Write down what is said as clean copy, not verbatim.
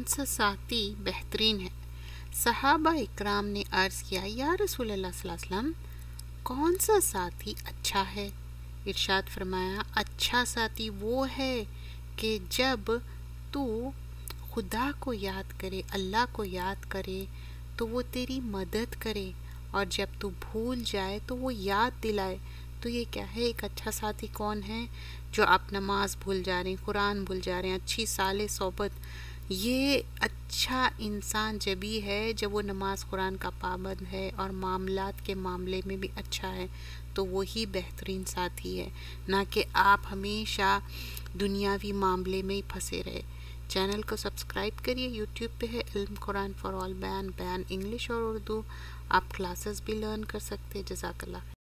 सा साथी बेहतरीन है? सहाबा इकराम ने अर्ज़ किया, या रसूल अल्लाह सल्लल्लाहु अलैहि वसल्लम, कौन सा साथी अच्छा है? इरशाद फरमाया, अच्छा साथी वो है कि जब तू खुदा को याद करे, अल्लाह को याद करे तो वो तेरी मदद करे, और जब तू भूल जाए तो वो याद दिलाए। तो ये क्या है? एक अच्छा साथी कौन है? जो आप नमाज भूल जा रहे हैं, कुरान भूल जा रहे हैं, अच्छी साले सोबत। ये अच्छा इंसान जभी है जब वो नमाज कुरान का पाबंद है और मामलात के मामले में भी अच्छा है, तो वही बेहतरीन साथी है, ना कि आप हमेशा दुनियावी मामले में ही फंसे रहे। चैनल को सब्सक्राइब करिए। यूट्यूब पे है इल्म कुरान फॉर ऑल, बयान इंग्लिश और उर्दू। आप क्लासेस भी लर्न कर सकते हैं। जज़ाकल्लाह।